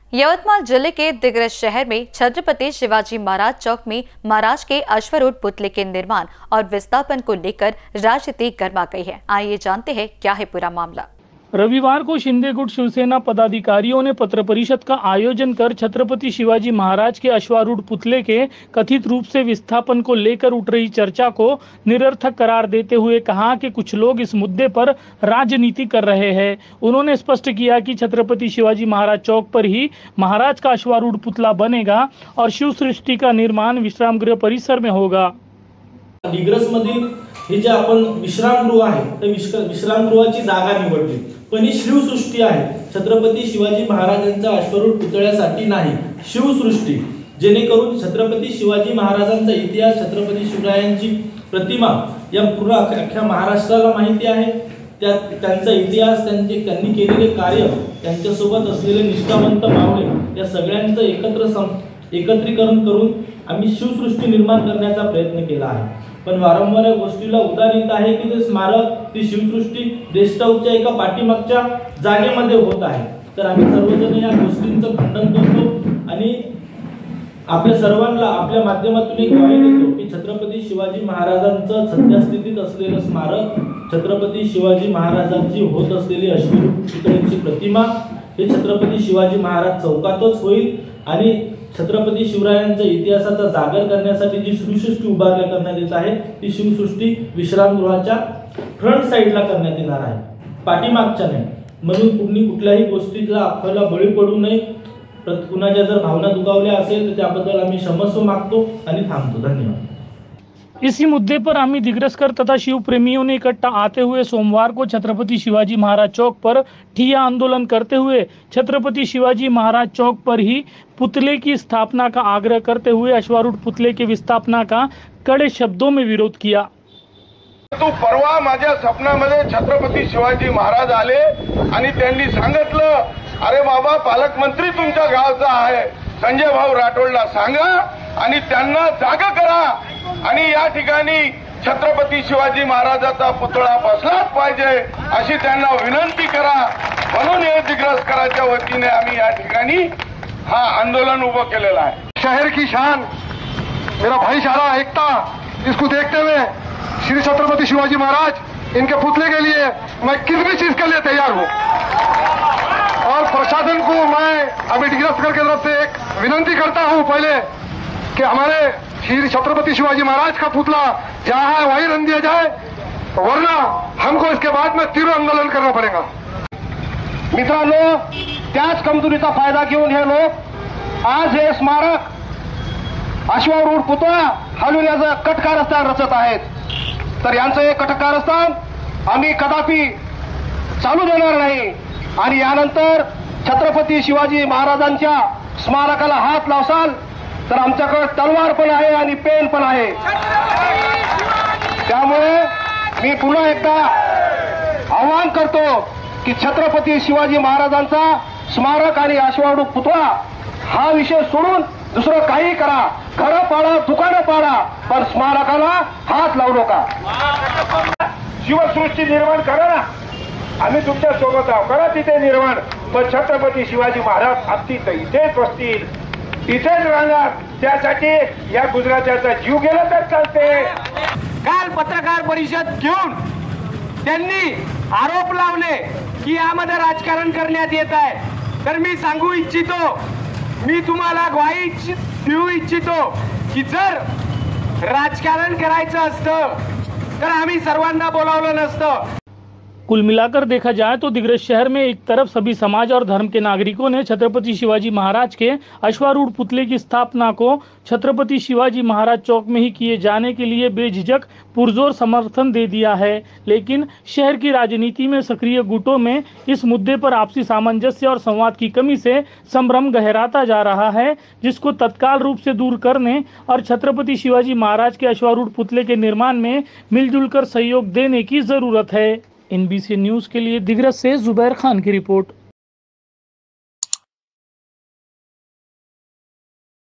यवतमाल जिले के दिग्रस शहर में छत्रपति शिवाजी महाराज चौक में महाराज के अश्वारूढ़ पुतले के निर्माण और विस्थापन को लेकर राजनीति गर्मा गई है। आइए जानते हैं क्या है पूरा मामला। रविवार को शिंदे गुट शिवसेना पदाधिकारियों ने पत्र परिषद का आयोजन कर छत्रपति शिवाजी महाराज के अश्वारूढ़ पुतले के कथित रूप से विस्थापन को लेकर उठ रही चर्चा को निरर्थक करार देते हुए कहा कि कुछ लोग इस मुद्दे पर राजनीति कर रहे हैं। उन्होंने स्पष्ट किया कि छत्रपति शिवाजी महाराज चौक पर ही महाराज का अश्वारूढ़ पुतला बनेगा और शिव सृष्टि का निर्माण विश्राम गृह परिसर में होगा। दिग्रस मधील हे जे आपण विश्रामगृह आहे ते विश्रामगृहाची जागा निवडली, पण ही शिवसृष्टी आहे। छत्रपती शिवाजी महाराजांच्या अश्वारूढ पुतळ्यासाठी नाही, शिवसृष्टी, जेणेकरून छत्रपती शिवाजी महाराजांचा इतिहास, छत्रपती शिवरायांची प्रतिमा या पूर्ण अख्ख्या महाराष्ट्राला माहिती आहे। त्यांचा इतिहास, त्यांनी केलेले कार्य, त्यांच्यासोबत असलेले निष्ठावंत मावळे या सगळ्यांचं एकत्रीकरण करून आम्ही शिवसृष्टी निर्माण करण्याचा प्रयत्न केला आहे। पण वारंवार या गोष्टीला उदाहरण येत आहे की ते स्मारक, ती शिवसृष्टी गेस्ट हाऊसच्या एका पाठीमागच्या जागेमध्ये होत आहे। तर आम्ही सर्वजण या गोष्टींचं खंडन करतो आणि आपल्या सर्वांना आपल्या माध्यमातून एक ग्वाही देतो की छत्रपती शिवाजी महाराजांचं सद्यस्थितीत असलेलं स्मारक, छत्रपती शिवाजी महाराजांची होत असलेली अश्वारूढ पुतळ्याची प्रतिमा हे छत्रपती शिवाजी महाराज चौकातच होईल आणि छत्रपती शिवरायांच्या इतिहासाचा जागर करण्यासाठी जी शिवसृष्टी उभारल्या करण्यात येत आहे ती शिवसृष्टी विश्रामगृहाच्या फ्रंट साइडला करण्यात येणार आहे, पाठीमागच्या नाही। म्हणून कुठल्याही गोष्टीला अफवेला बळी पडू नये। कुणाच्या जर भावना दुखावल्या असेल तर त्याबद्दल आम्ही क्षमस्व मागतो आणि थांबतो। धन्यवाद। इसी मुद्दे पर आम्ही दिग्रसकर तथा शिव प्रेमियों ने इकट्ठा आते हुए सोमवार को छत्रपति शिवाजी महाराज चौक पर ठिया आंदोलन करते हुए छत्रपति शिवाजी महाराज चौक पर ही पुतले की स्थापना का आग्रह करते हुए अश्वारूढ़ पुतले के विस्थापना का कड़े शब्दों में विरोध किया। तो परवा माझ्या स्वप्नामध्ये छत्रपती शिवाजी महाराज आले आणि त्यांनी सांगितलं, अरे बाबा, पालकमंत्री तुमच्या गावचा आहे, संजय भाऊ राठोडला सांगा आणि त्यांना जागा करा आणि या ठिकाणी छत्रपती शिवाजी महाराजाचा पुतळा बसलाच पाहिजे अशी त्यांना विनंती करा। म्हणून हे दिग्रसकरांच्या वतीने आम्ही या ठिकाणी हा आंदोलन उभं केलेलं आहे। शहर की शान, मेरा भाईचारा, एकता, इसको देखते हुए श्री छत्रपति शिवाजी महाराज इनके पुतले के लिए मैं किस भी चीज के लिए तैयार हूं और प्रशासन को मैं अभी दिग्रसकर की तरफ से एक विनंती करता हूं पहले कि हमारे श्री छत्रपति शिवाजी महाराज का पुतला जहां है वहीं रन दिया जाए, वरना हमको इसके बाद में तीव्र आंदोलन करना पड़ेगा। मित्रांनो, त्याच कमजोरीचा फायदा घेऊन हे लोक आज हे स्मारक अश्वारूढ पुतळा हलवण्याचं कटकारस्थान रचत आहेत। तर यांचं हे कटकारस्थान आम्ही कदापि चालू देणार नाही आणि यानंतर छत्रपती शिवाजी महाराजांच्या स्मारकाला हात लावसाल तर आमच्याकडे तलवार पण आहे आणि पेन पण आहे। त्यामुळे मी पुन्हा एकदा आवाहन करतो की छत्रपती शिवाजी महाराजांचा स्मारक आणि अश्वारूढ पुतळा हा विषय सोडून दुसरं काही करा, घरं पाडा, दुकानं पाडा, पण स्मारकाला हात लावू नका। शिवसृष्टी निर्माण करा ना, आम्ही तुमच्या सोबत आहोत, करा तिथे निर्माण, पण छत्रपती शिवाजी महाराज असतील तर इथेच बसतील, इथेच राहणार। त्यासाठी या गुजरात्याचा जीव गेला तर चालते। काल पत्रकार परिषद घेऊन त्यांनी आरोप लावले की यामध्ये राजकारण करण्यात येत आहे। तर मी सांगू इच्छितो, मी तुम्हाला ग्वाही देऊ इच्छितो की जर राजकारण करायचं असतं तर आम्ही सर्वांना बोलावलं नसतं। कुल मिलाकर देखा जाए तो दिग्रस शहर में एक तरफ सभी समाज और धर्म के नागरिकों ने छत्रपति शिवाजी महाराज के अश्वारूढ़ पुतले की स्थापना को छत्रपति शिवाजी महाराज चौक में ही किए जाने के लिए बेझिझक पुरजोर समर्थन दे दिया है। लेकिन शहर की राजनीति में सक्रिय गुटों में इस मुद्दे पर आपसी सामंजस्य और संवाद की कमी से संभ्रम गहराता जा रहा है, जिसको तत्काल रूप से दूर करने और छत्रपति शिवाजी महाराज के अश्वारूढ़ पुतले के निर्माण में मिलजुल कर सहयोग देने की जरूरत है। NBC न्यूज़ के लिए दिग्रस से जुबैर खान की रिपोर्ट।